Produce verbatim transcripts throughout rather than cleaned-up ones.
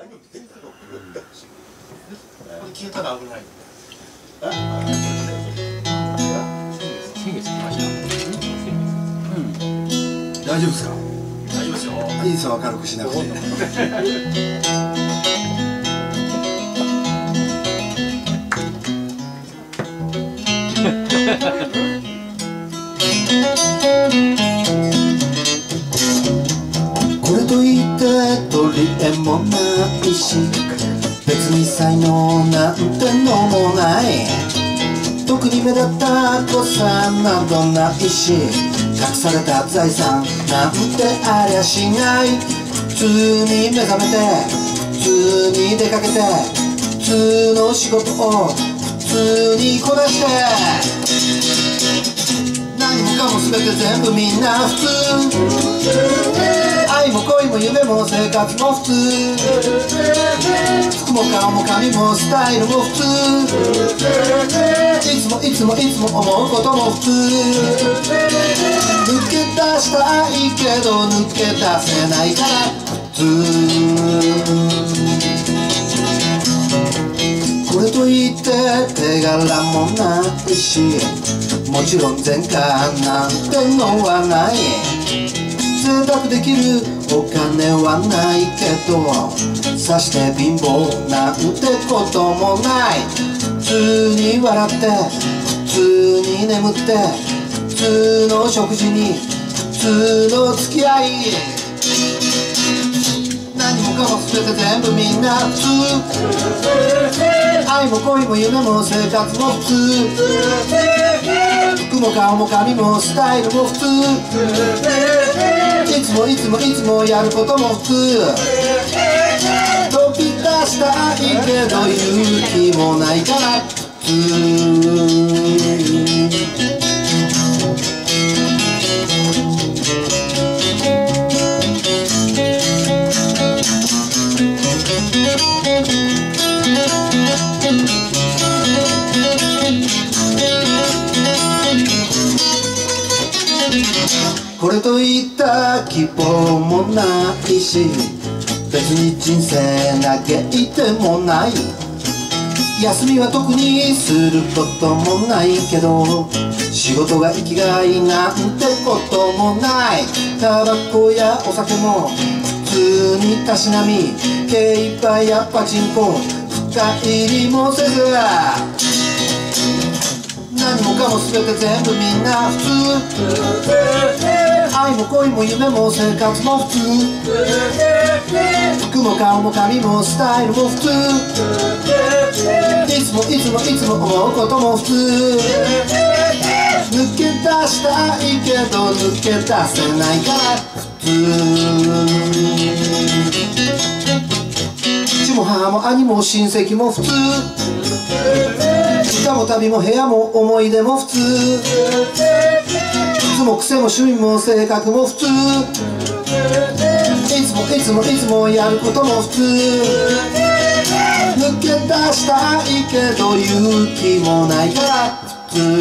消えたら危ない。 先月来ました。 うん。大丈夫ですか。 大丈夫ですよ。 いいですよ、明るくしなくて。これといって取り柄もないし、別に才能なんてのもない。特に目立った誤差などないし、隠された財産なんてありゃしない。普通に目覚めて普通に出かけて普通の仕事を普通にこなして、何もかも全て全部みんな普通。愛も恋も夢も生活も普通。服も顔も髪もスタイルも普通。いつもいつもいつも思うことも普通。抜け出したいけど抜け出せないから普通。これといって手柄もないし、もちろん前科なんてのはない。贅沢できるお金はないけど、さして貧乏なんてこともない。普通に笑って普通に眠って普通の食事に普通の付き合い。何もかも全て全部みんな普通。愛も恋も夢も生活も普通。服も顔も髪もスタイルも普通。いつもいつもいつもやることも普通。飛び出したいけど勇気もないから普通。これといった希望もないし、別に人生嘆いてもない。休みは特にすることもないけど、仕事が生きがいなんてこともない。タバコやお酒も普通にたしなみ、競馬やパチンコ深入りもせず、何もかも全て全部みんな普通。愛も恋も夢も生活も普通。服も顔も髪もスタイルも普通。いつもいつもいつも思うことも普通。抜け出したいけど抜け出せないから普通。父も母も兄も親戚も普通。時間も旅も部屋も思い出も普通。靴も癖も趣味も性格も普通。いつもいつもいつもやることも普通。抜け出したいけど勇気もないから普通。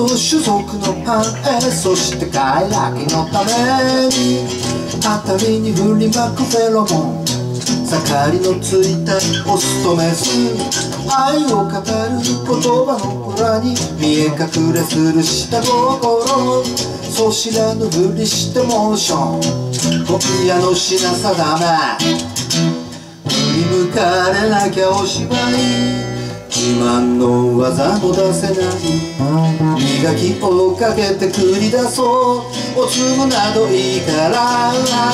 種族の繁栄、そして快楽のために辺りに振りまくフェロモン、盛りのついたオスとメス、愛を語る言葉の裏に見え隠れする下心、そう知らぬふりしてモーション、コピアの品定め、振り向かれなきゃおしまい、自慢の技も出せない、磨きをかけて繰り出そう、おつむなどいいから、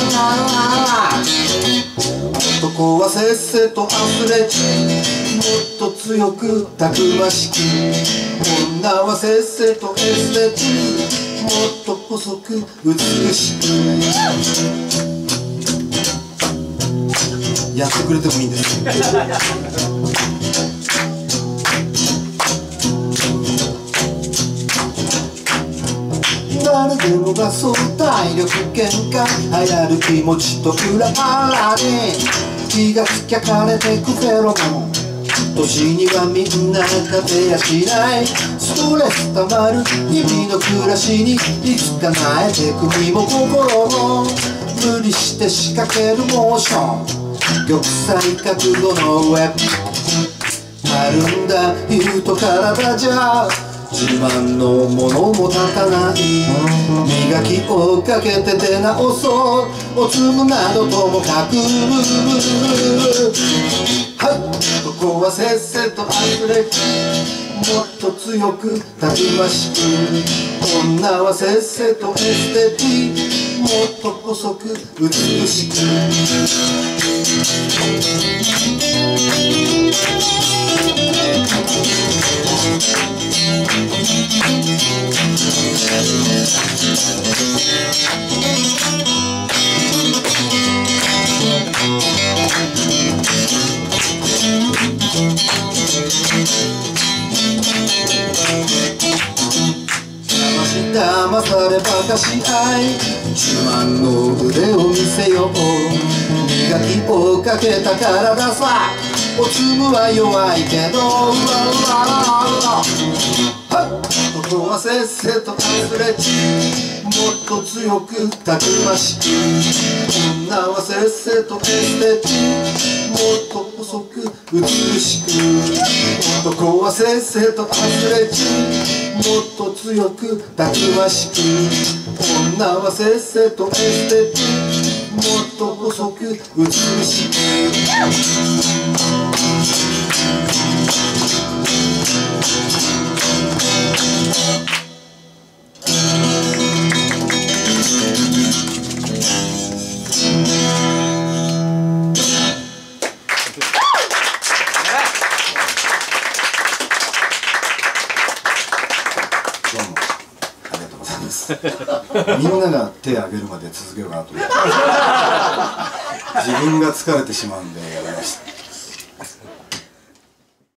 男はせっせとアスレチック、もっと強くたくましく、女はせっせとエステティ、もっと細く美しく。やってくれてもいいんですよ。誰でもがそう体力限界、流行る気持ちと裏腹に気がつきゃ枯れてくフェロモン、年にはみんな勝てやしない、ストレスたまる日々の暮らしにいつかなえてく身も心も、無理して仕掛けるモーション、玉砕覚悟の上あるんだ言うと体じゃ自慢のものも立たない、磨きをかけて出直そう、おつむなどともかく、はい、ここはせっせとアスレチック、もっと強くたくましく、女はせっせとエステティ、もっと細く美しく。騙さればかし合い、自慢の腕を見せよう、磨きをかけた体さ、おつむは弱いけど、はい、ここはせっせとアスレチック、もっと強くたくましく、女はせっせとエステティ、もっと細く美しく、男はせっせとアスレチック、もっと強くたくましく、女はせっせとエステティ、もっと細く美しく。 みんなが手を挙げるまで続けようかなと思って自分が疲れてしまうんで